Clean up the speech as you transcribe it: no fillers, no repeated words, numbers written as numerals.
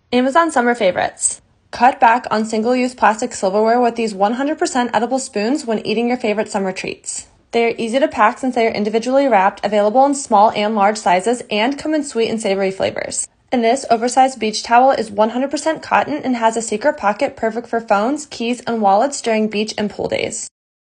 Amazon summer favorites. Cut back on single-use plastic silverware with these 100% edible spoons when eating your favorite summer treats. They are easy to pack since they are individually wrapped, available in small and large sizes, and come in sweet and savory flavors. And this oversized beach towel is 100% cotton and has a secret pocket perfect for phones, keys, and wallets during beach and pool days.